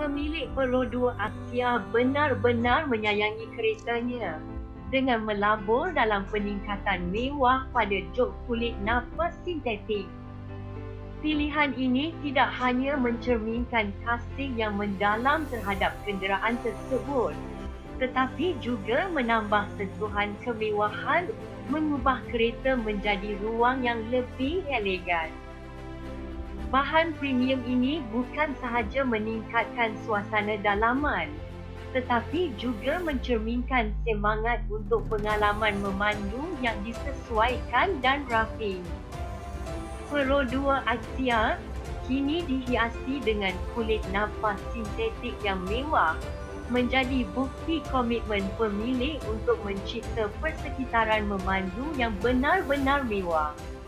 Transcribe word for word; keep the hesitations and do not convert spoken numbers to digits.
Pemilik Perodua Axia benar-benar menyayangi keretanya dengan melabur dalam peningkatan mewah pada jok kulit nafas sintetik. Pilihan ini tidak hanya mencerminkan kasih yang mendalam terhadap kenderaan tersebut, tetapi juga menambah sentuhan kemewahan, mengubah kereta menjadi ruang yang lebih elegan. Bahan premium ini bukan sahaja meningkatkan suasana dalaman, tetapi juga mencerminkan semangat untuk pengalaman memandu yang disesuaikan dan rapi. Perodua Axia kini dihiasi dengan kulit nafas sintetik yang mewah, menjadi bukti komitmen pemilik untuk mencipta persekitaran memandu yang benar-benar mewah.